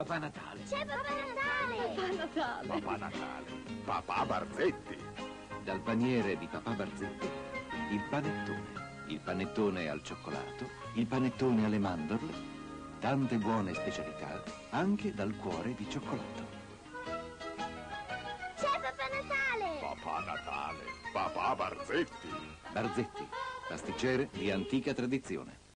Papà Natale. C'è Papà Natale! Papà Natale! Papà Natale, papà Barzetti. Dal paniere di papà Barzetti, il panettone. Il panettone al cioccolato, il panettone alle mandorle, tante buone specialità anche dal cuore di cioccolato. C'è Papà Natale! Papà Natale, papà Barzetti. Barzetti, pasticcere di antica tradizione.